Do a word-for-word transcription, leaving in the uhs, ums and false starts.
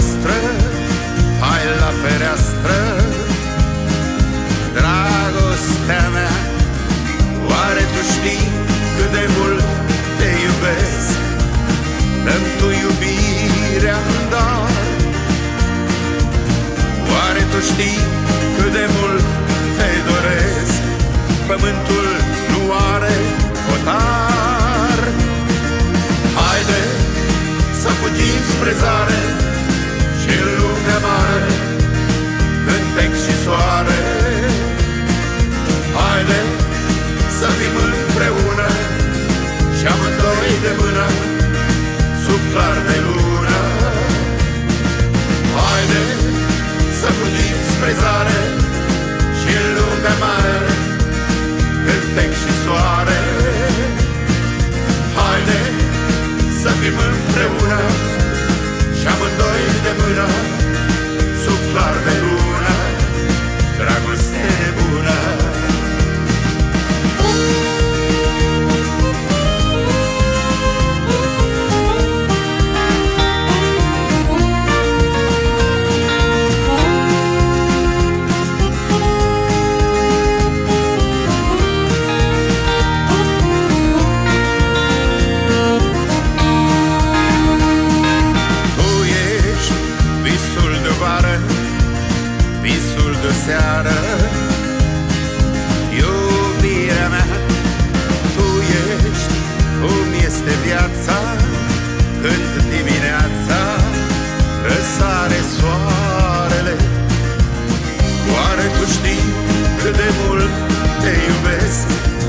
noastră, hai la fereastră. Dragostea mea, oare tu știi cât de mult te iubesc? Dă-mi tu iubirea-n dar. Oare tu știi cât de mult te doresc? Pământul nu are hotar. Haide să fugim spre zare și în lumea mare cântec și soare. Haide să fim împreună și amândoi de mână sub clar de lună. Haide să fugim spre zare și în lumea mare cântec și soare. Haide să fim împreună și amândoi de mână sub clar de lună. Dragoste bună. Seară, iubirea mea, tu ești cum este viața când dimineața răsare soarele. Oare tu știi cât de mult te iubesc?